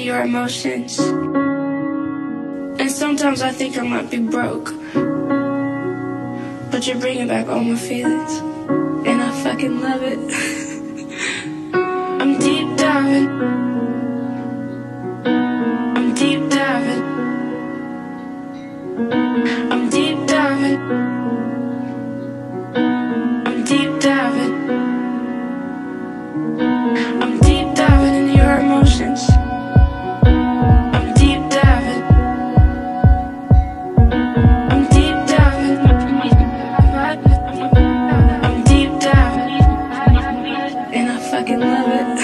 your emotions. And sometimes I think I might be broke, but you're bringing back all my feelings, and I fucking love it. I'm deep diving. I'm deep diving. I'm deep diving. I'm deep diving. I'm deep diving into your emotions. I'm deep diving. I'm deep diving. I'm deep diving. And I fucking love it.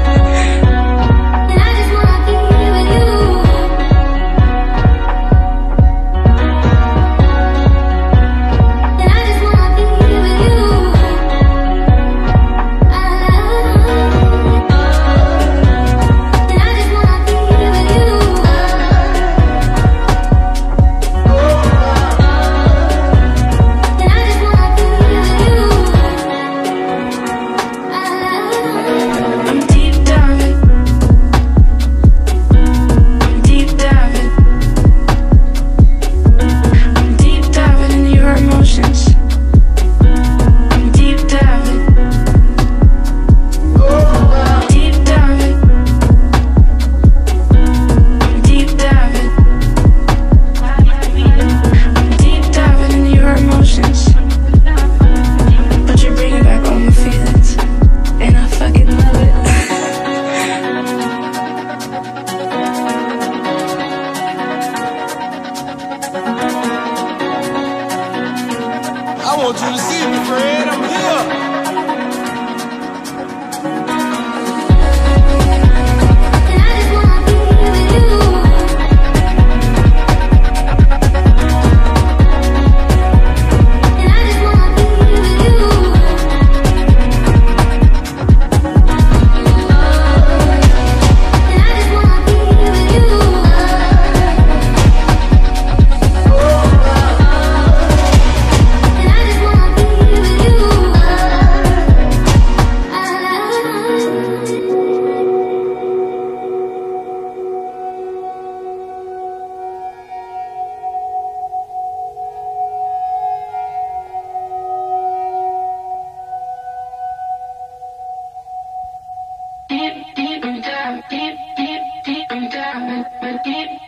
I want you to see me, Fred. I'm here. Deep, deep, I'm down, deep, deep, deep, I'm down, deep.